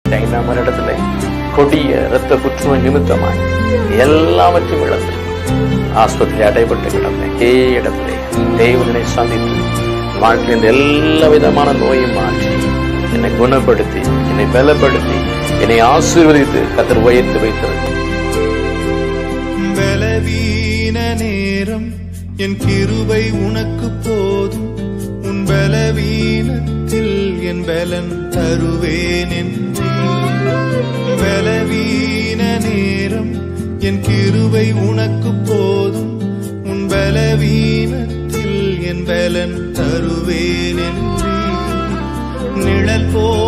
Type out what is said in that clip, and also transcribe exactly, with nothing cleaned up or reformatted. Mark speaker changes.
Speaker 1: ஐந்தாம் வருடத்திலே கொடிய இரத்த புற்றுநோய் நிமித்தமாய் எல்லாவற்றையும் இழந்து ஆஸ்பத்திரி அடைபட்டு கிடந்தேன். ஏ இடத்திலே தேவனை சந்தித்து வாழ்க்கையில் எல்லா விதமான நோயை மாற்றி என்னை குணப்படுத்தி என்னை பலப்படுத்தி என்னை ஆசீர்வதித்து கர்த்தர் உயர்த்தி வைத்திருக்கிறார்.
Speaker 2: பலவீன நேரம் என் கிருபை உனக்கு போதும், உன் பலவீனத்தில் என் பலன் தருவேன் என்றே. பலவீன நேரம் என் கிருபை உனக்கு போதும், உன் பலவீனத்தில் என் பலன் தருவேன் என்றே. நிழல் போ